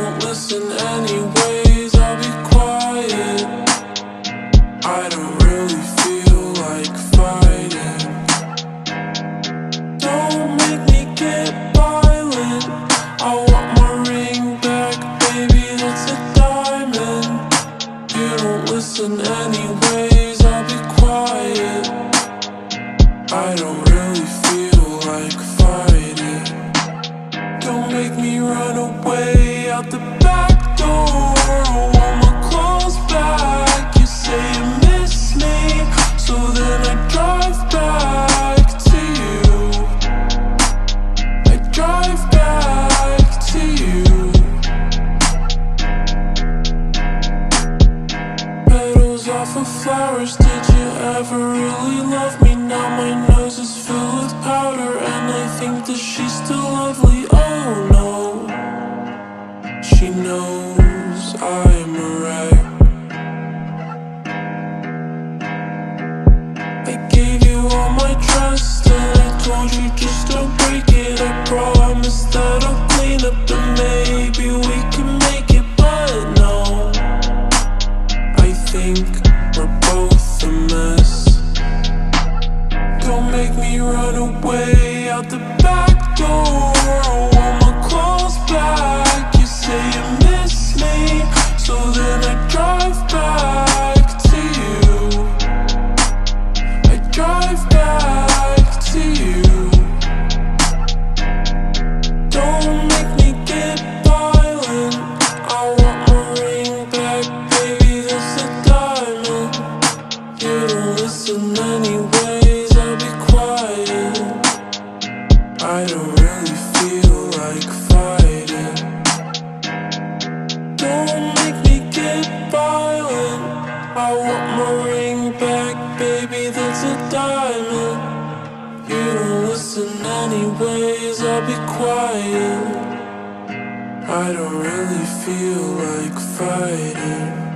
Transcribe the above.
don't listen anyways, I'll be quiet. I don't really feel like fighting. Don't make me get violent. I want my ring back, baby, that's a diamond. You don't listen anyways, I'll be quiet. I don't really feel like fighting. Don't make me run away out the back door. I want my clothes back. You say you miss me, so then I drive back to you. I drive back to you. Petals off of flowers, did you ever really love me? Now my nose is filled with powder, and I think that she's still lovely. Oh no, she knows I'm a wreck. I gave you all my trust, and I told you just don't break it. I promise that I'll clean up, and maybe we can make it, but no, I think we're both a mess. Don't make me run away out the back door. I want my clothes back. You say you miss me, so then I drive back to you. I drive back to you. Don't make me get violent. I want my ring back, baby, that's a diamond. You don't listen anyways, I'll be quiet. I don't really feel like fighting. Don't make me get violent. I want my ring back, baby, that's a diamond. You don't listen anyways, I'll be quiet. I don't really feel like fighting.